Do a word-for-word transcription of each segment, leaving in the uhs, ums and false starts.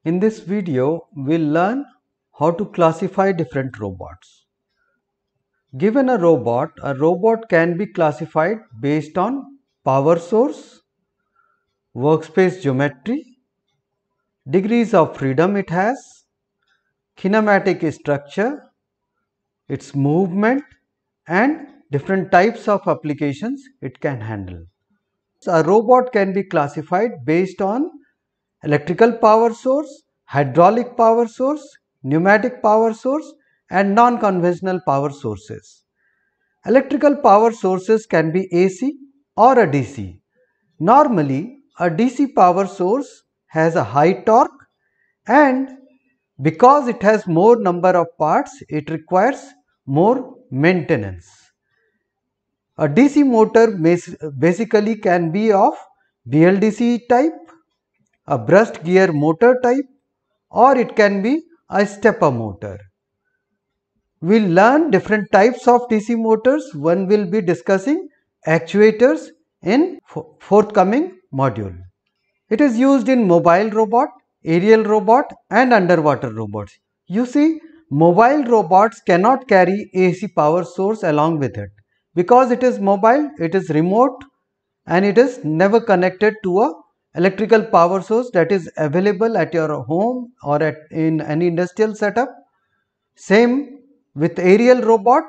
In this video, we'll learn how to classify different robots. Given a robot, a robot can be classified based on power source, workspace geometry, degrees of freedom it has, kinematic structure, its movement, and different types of applications it can handle. So a robot can be classified based on electrical power source, hydraulic power source, pneumatic power source, and non-conventional power sources. Electrical power sources can be A C or a D C. Normally, a D C power source has a high torque, and because it has more number of parts, it requires more maintenance. A D C motor basically can be of B L D C type, a brushed gear motor type, or it can be a stepper motor. We will learn different types of D C motors. One will be discussing actuators in forthcoming module. It is used in mobile robot, aerial robot, and underwater robots. You see, mobile robots cannot carry A C power source along with it. Because it is mobile, it is remote, and it is never connected to a electrical power source that is available at your home or at in any industrial setup. Same with aerial robot,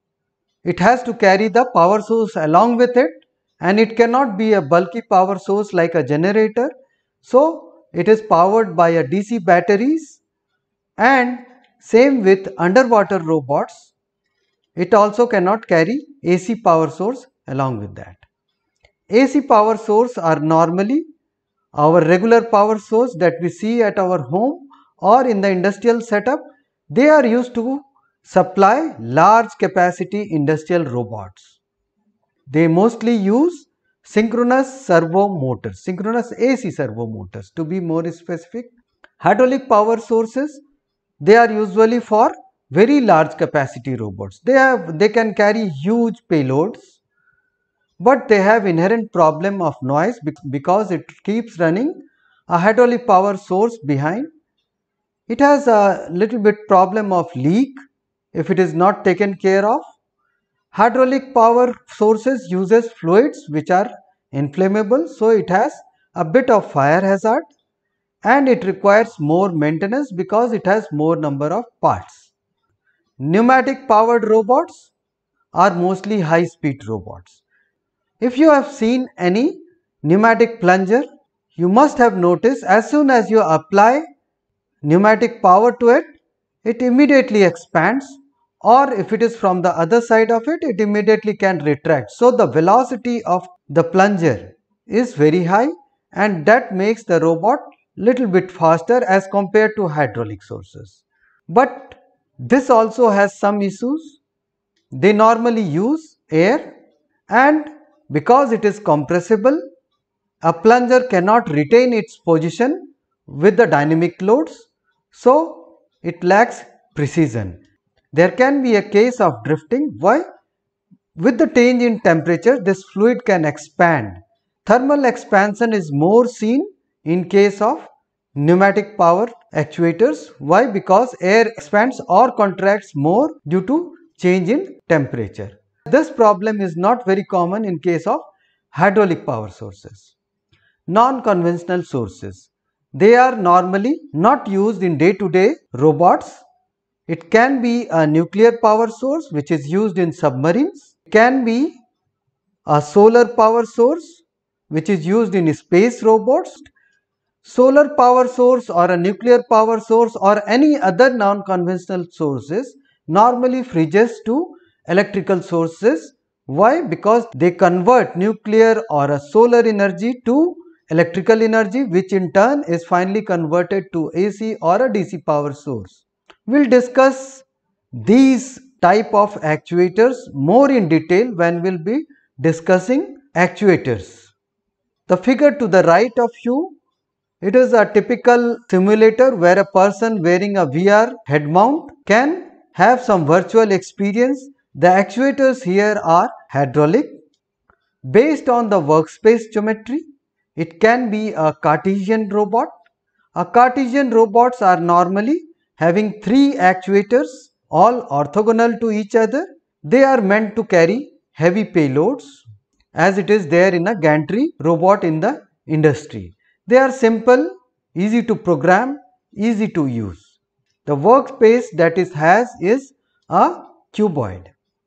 it has to carry the power source along with it, and it cannot be a bulky power source like a generator. So it is powered by a D C batteries, and same with underwater robots, it also cannot carry A C power source along with that. A C power source are normally our regular power source that we see at our home or in the industrial setup. They are used to supply large capacity industrial robots. They mostly use synchronous servo motors, synchronous A C servo motors to be more specific. Hydraulic power sources, they are usually for very large capacity robots. They have they can carry huge payloads, but they have inherent problem of noise because it keeps running a hydraulic power source behind. It has a little bit problem of leak if it is not taken care of. Hydraulic power sources uses fluids which are inflammable, so it has a bit of fire hazard, and it requires more maintenance because it has more number of parts. Pneumatic powered robots are mostly high speed robots. If you have seen any pneumatic plunger, you must have noticed as soon as you apply pneumatic power to it, it immediately expands, or if it is from the other side of it, it immediately can retract. So the velocity of the plunger is very high, and that makes the robot little bit faster as compared to hydraulic sources. But this also has some issues. They normally use air, and because it is compressible, a plunger cannot retain its position with the dynamic loads, so it lacks precision. There can be a case of drifting. Why? With the change in temperature, this fluid can expand. Thermal expansion is more seen in case of pneumatic power actuators. Why? Because air expands or contracts more due to change in temperature. This problem is not very common in case of hydraulic power sources. Non-conventional sources, they are normally not used in day-to-day robots. It can be a nuclear power source which is used in submarines. It can be a solar power source which is used in space robots. Solar power source or a nuclear power source or any other non-conventional sources normally freezes to electrical sources. Why? Because they convert nuclear or a solar energy to electrical energy, which in turn is finally converted to A C or a D C power source. We will discuss these type of actuators more in detail when we will be discussing actuators. The figure to the right of you, it is a typical simulator where a person wearing a V R head mount can have some virtual experience. The actuators here are hydraulic. Based on the workspace geometry, it can be a Cartesian robot, A Cartesian robots are normally having three actuators, all orthogonal to each other. They are meant to carry heavy payloads, as it is there in a gantry robot in the industry. They are simple, easy to program, easy to use. The workspace that it has is a cuboid.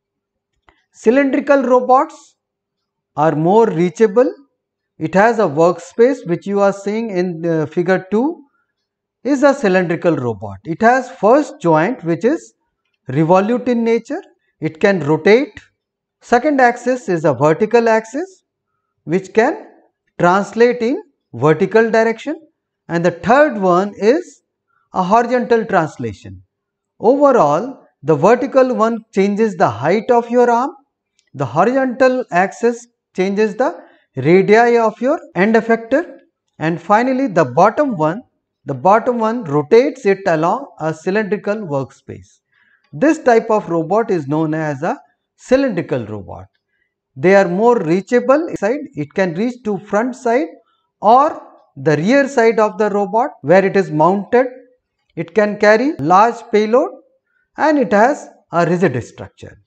Cylindrical robots are more reachable. It has a workspace which you are seeing in uh, figure two is a cylindrical robot. It has first joint which is revolute in nature. It can rotate. Second axis is a vertical axis which can translate in vertical direction, and the third one is a horizontal translation. Overall, the vertical one changes the height of your arm, the horizontal axis changes the radii of your end effector, and finally the bottom one, the bottom one rotates it along a cylindrical workspace. This type of robot is known as a cylindrical robot. They are more reachable side, it can reach to front side or the rear side of the robot where it is mounted. It can carry large payload and it has a rigid structure.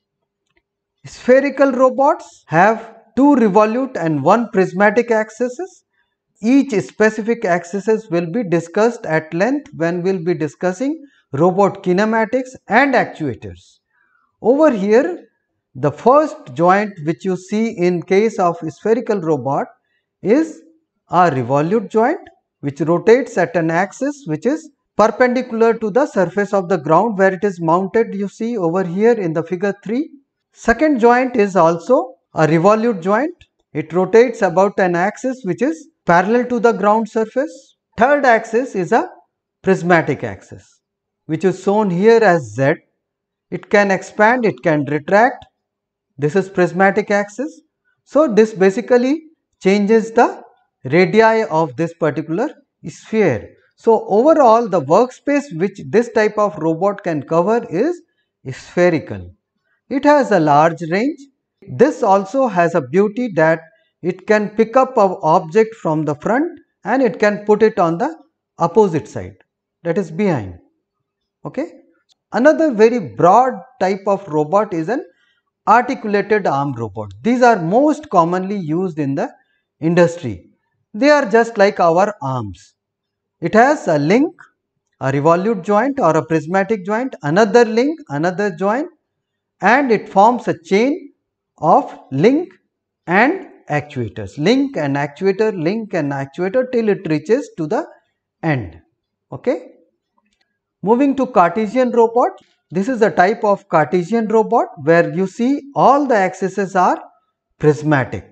Spherical robots have two revolute and one prismatic axes. Each specific axis will be discussed at length when we will be discussing robot kinematics and actuators. Over here, the first joint which you see in case of spherical robot is a revolute joint which rotates at an axis which is perpendicular to the surface of the ground where it is mounted, you see over here in the figure three. Second joint is also a revolute joint. It rotates about an axis which is parallel to the ground surface. Third axis is a prismatic axis which is shown here as Z. It can expand, it can retract. This is prismatic axis. So this basically changes the radii of this particular sphere. So overall the workspace which this type of robot can cover is spherical. It has a large range. This also has a beauty that it can pick up an object from the front and it can put it on the opposite side, that is behind. Okay. Another very broad type of robot is an articulated arm robot. These are most commonly used in the industry. They are just like our arms. It has a link, a revolute joint or a prismatic joint, another link, another joint, and it forms a chain of link and actuators. Link and actuator, link and actuator till it reaches to the end. Okay. Moving to Cartesian robot. This is a type of Cartesian robot where you see all the axes are prismatic.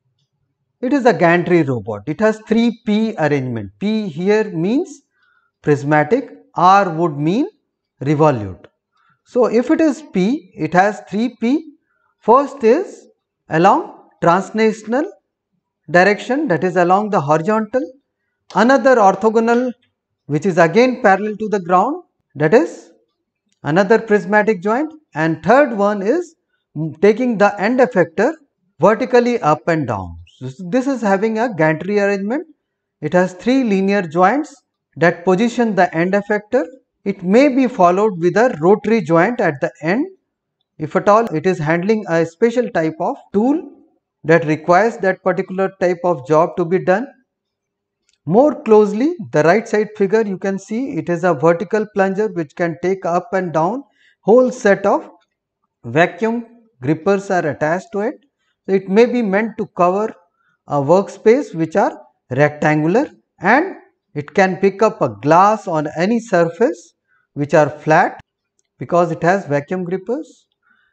It is a gantry robot. It has three P arrangement. P here means prismatic, R would mean revolute. So if it is P, it has three P. First is along translational direction, that is along the horizontal. Another orthogonal which is again parallel to the ground, that is another prismatic joint, and third one is taking the end effector vertically up and down. So this is having a gantry arrangement. It has three linear joints that position the end effector. It may be followed with a rotary joint at the end. If at all it is handling a special type of tool that requires that particular type of job to be done. More closely, the right side figure you can see it is a vertical plunger which can take up and down. Whole set of vacuum grippers are attached to it. So it may be meant to cover a workspace which are rectangular, and it can pick up a glass on any surface which are flat because it has vacuum grippers.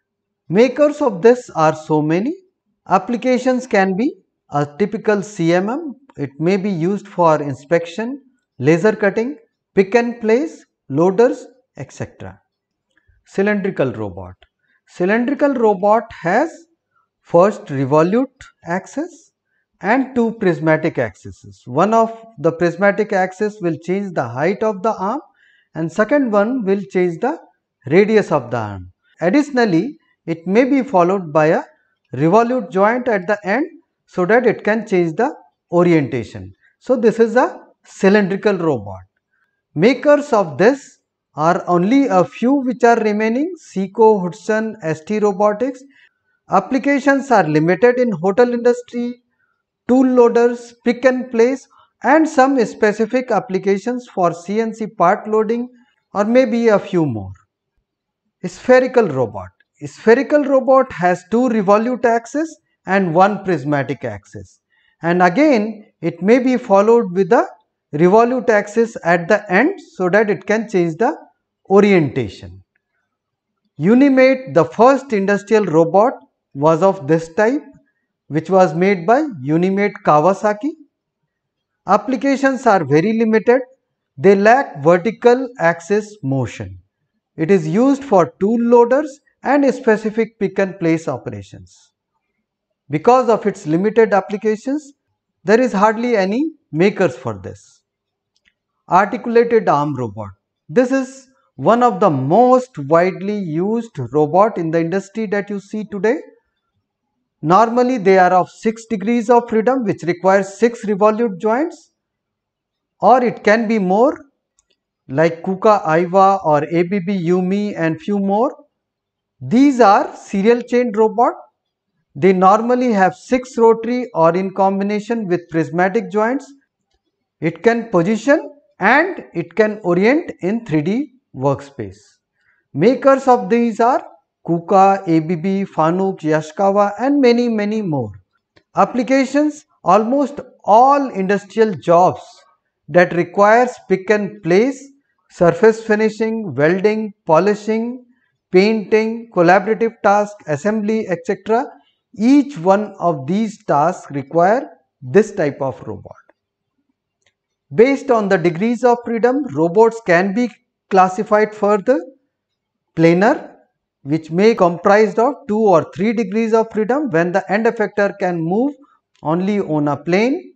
Makers of this are so many. Applications can be a typical C M M. It may be used for inspection, laser cutting, pick and place, loaders, et cetera. Cylindrical robot. Cylindrical robot has first revolute axis and two prismatic axes. One of the prismatic axis will change the height of the arm and second one will change the radius of the arm. Additionally, it may be followed by a revolute joint at the end so that it can change the orientation. So this is a Cylindrical Robot. Makers of this are only a few which are remaining: Seiko, Hudson, S T Robotics. Applications are limited in hotel industry, tool loaders, pick and place, and some specific applications for C N C part loading, or maybe a few more. Spherical Robot. Spherical Robot has two revolute axes and one prismatic axis, and again it may be followed with a revolute axis at the end so that it can change the orientation. Unimate, the first industrial robot, was of this type, which was made by Unimate Kawasaki. Applications are very limited. They lack vertical axis motion. It is used for tool loaders and specific pick and place operations. Because of its limited applications, there is hardly any makers for this. Articulated arm robot. This is one of the most widely used robot in the industry that you see today. Normally they are of six degrees of freedom, which requires six revolute joints, or it can be more like Kuka Aiwa or A B B Yumi and few more. These are serial chain robot. They normally have six rotary or in combination with prismatic joints. It can position and it can orient in three D workspace. Makers of these are Kuka, A B B, Fanuc, Yaskawa and many many more. Applications: almost all industrial jobs that requires pick and place, surface finishing, welding, polishing, painting, collaborative task, assembly, et cetera. Each one of these tasks require this type of robot. Based on the degrees of freedom, robots can be classified further. Planar, which may be comprised of two or three degrees of freedom when the end effector can move only on a plane.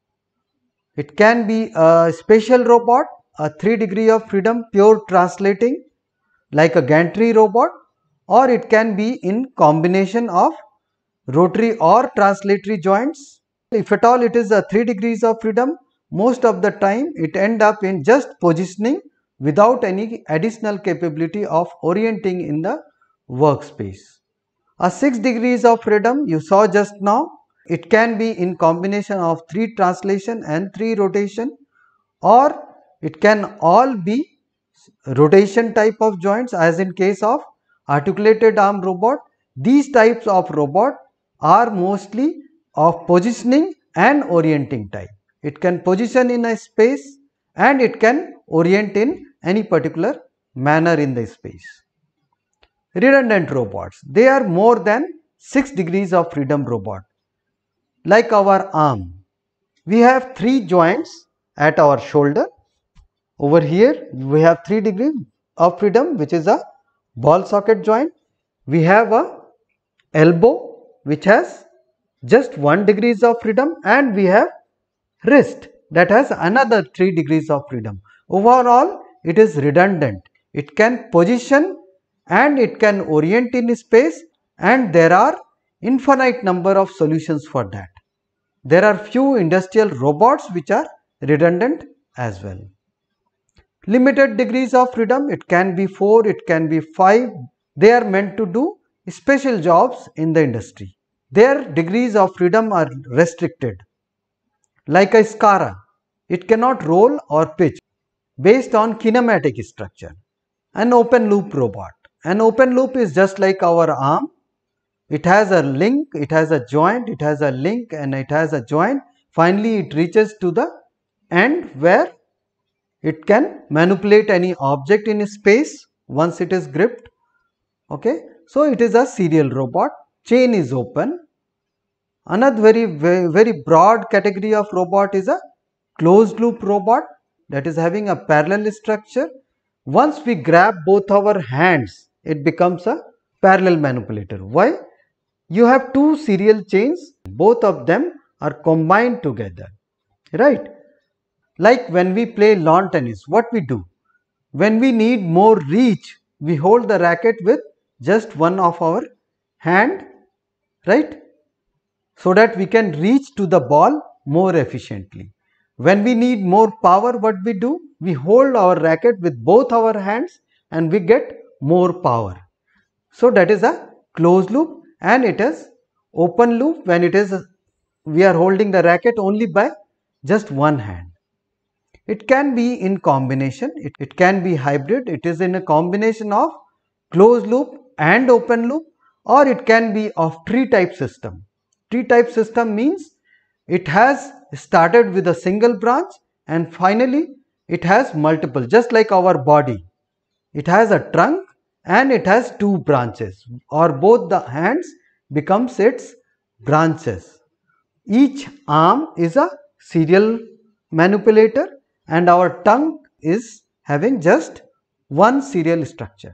It can be a spatial robot, a three degree of freedom pure translating like a gantry robot, or it can be in combination of rotary or translatory joints. If at all it is a three degrees of freedom, most of the time it end up in just positioning without any additional capability of orienting in the workspace. A six degrees of freedom you saw just now, it can be in combination of three translation and three rotation, or it can all be rotation type of joints as in case of articulated arm robot. These types of robot are mostly of positioning and orienting type. It can position in a space and it can orient in any particular manner in the space. Redundant robots, they are more than six degrees of freedom robot. Like our arm, we have three joints at our shoulder. Over here we have three degrees of freedom, which is a ball socket joint. We have a elbow which has just one degrees of freedom, and we have wrist that has another three degrees of freedom. Overall it is redundant. It can position and it can orient in space, and there are infinite number of solutions for that. There are few industrial robots which are redundant as well. Limited degrees of freedom, it can be four, it can be five. They are meant to do special jobs in the industry. Their degrees of freedom are restricted. Like a SCARA, it cannot roll or pitch based on kinematic structure. An open loop robot. An open loop is just like our arm. It has a link, it has a joint, it has a link and it has a joint. Finally, it reaches to the end where it can manipulate any object in space once it is gripped. Okay, so it is a serial robot. Chain is open. Another very, very, very broad category of robot is a closed loop robot, that is having a parallel structure. Once we grab both our hands, it becomes a parallel manipulator. Why? You have two serial chains, both of them are combined together, right? Like when we play lawn tennis, what we do? When we need more reach, we hold the racket with just one of our hand, right? So that we can reach to the ball more efficiently. When we need more power, what we do? We hold our racket with both our hands and we get more power. So that is a closed loop, and it is open loop when it is we are holding the racket only by just one hand. It can be in combination, it, it can be hybrid, it is in a combination of closed loop and open loop, or it can be of tree type system. Tree type system means it has started with a single branch and finally it has multiple, just like our body. It has a trunk and it has two branches, or both the hands becomes its branches. Each arm is a serial manipulator and our tongue is having just one serial structure.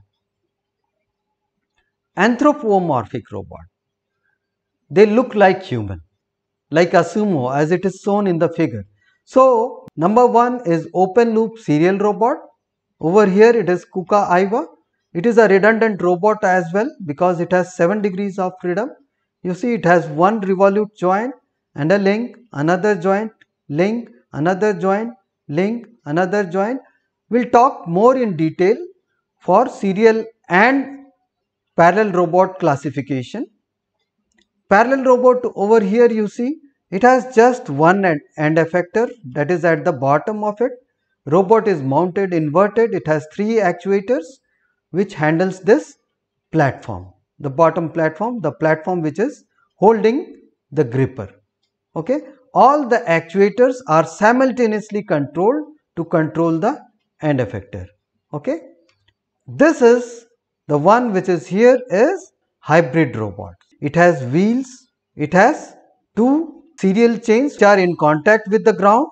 Anthropomorphic robot. They look like human, like a sumo as it is shown in the figure. So, number one is open loop serial robot. Over here it is Kuka Iva. It is a redundant robot as well because it has seven degrees of freedom. You see, it has one revolute joint and a link, another joint, link, another joint, link, another joint. We will talk more in detail for serial and parallel robot classification. Parallel robot, over here you see, it has just one end, end effector, that is at the bottom of it. Robot is mounted inverted. It has three actuators which handles this platform, the bottom platform, the platform which is holding the gripper. Okay, all the actuators are simultaneously controlled to control the end effector. Okay, this is the one which is here is hybrid robot. It has wheels, it has two serial chains which are in contact with the ground,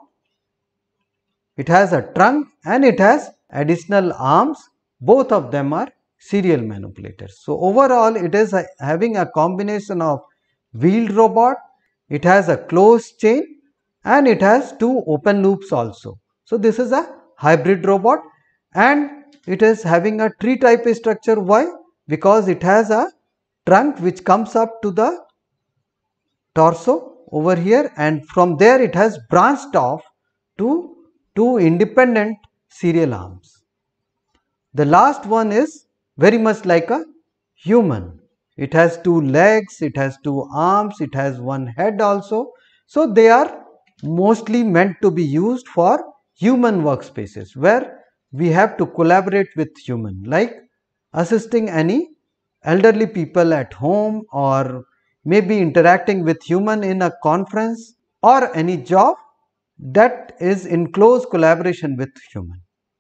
it has a trunk and it has additional arms. Both of them are serial manipulators. So overall it is a, having a combination of wheeled robot, it has a closed chain and it has two open loops also. So this is a hybrid robot and it is having a tree type structure. Why? Because it has a trunk which comes up to the torso over here and from there it has branched off to two independent serial arms. The last one is very much like a human. It has two legs, it has two arms, it has one head also. So they are mostly meant to be used for human workspaces where we have to collaborate with human, like assisting any elderly people at home or maybe interacting with human in a conference or any job that is in close collaboration with human.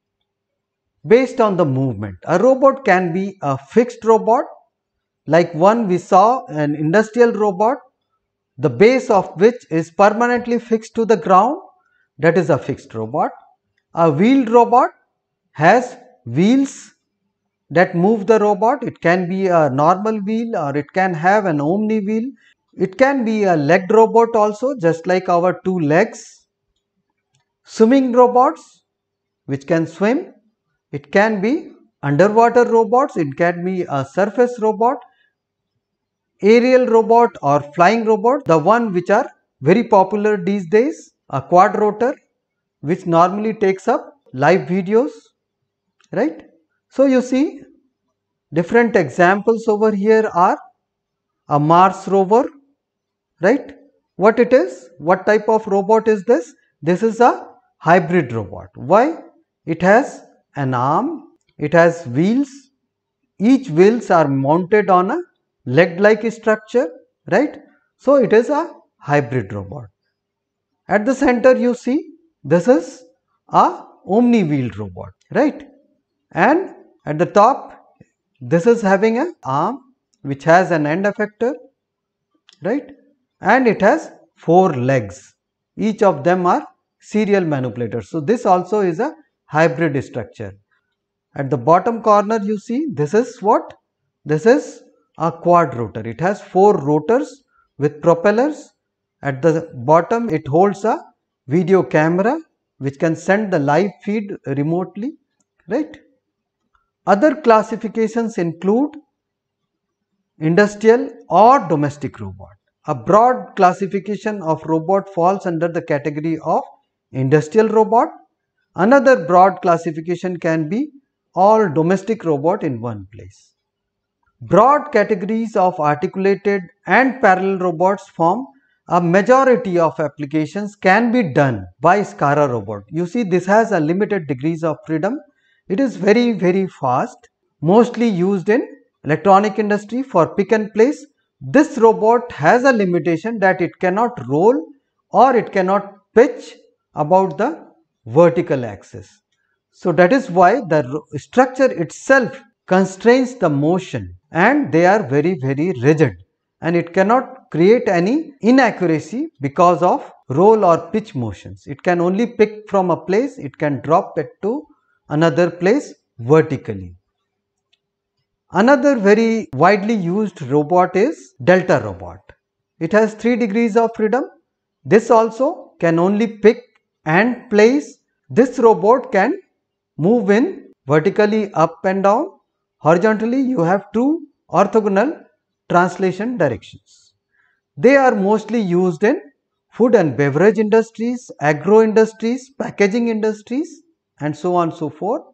Based on the movement, a robot can be a fixed robot like one we saw, an industrial robot, the base of which is permanently fixed to the ground, that is a fixed robot. A wheeled robot has wheels that move the robot. It can be a normal wheel or it can have an omni wheel. It can be a legged robot also, just like our two legs. Swimming robots which can swim. It can be underwater robots, it can be a surface robot, aerial robot or flying robot, the one which are very popular these days, a quad rotor which normally takes up live videos, right. So you see different examples over here are a Mars rover, right. What it is? What type of robot is this? This is a hybrid robot. Why? It has an arm, it has wheels, each wheels are mounted on a leg like structure, right. So it is a hybrid robot. At the center you see this is a omni wheeled robot, right, and at the top this is having an arm which has an end effector, right, and it has four legs, each of them are serial manipulators. So this also is a hybrid structure. At the bottom corner you see this is what? This is a quad rotor. It has four rotors with propellers. At the bottom it holds a video camera which can send the live feed remotely, right. Other classifications include industrial or domestic robot. A broad classification of robot falls under the category of industrial robot. Another broad classification can be all domestic robot in one place. Broad categories of articulated and parallel robots form a majority of applications can be done by SCARA robot. You see, this has a limited degrees of freedom. It is very very fast, mostly used in electronic industry for pick and place. This robot has a limitation that it cannot roll or it cannot pitch about the vertical axis. So that is why the structure itself constrains the motion and they are very very rigid, and it cannot create any inaccuracy because of roll or pitch motions. It can only pick from a place, it can drop it to another place vertically. Another very widely used robot is Delta robot. It has three degrees of freedom. This also can only pick and place. This robot can move in vertically up and down. Horizontally you have two orthogonal translation directions. They are mostly used in food and beverage industries, agro industries, packaging industries, and so on and so forth.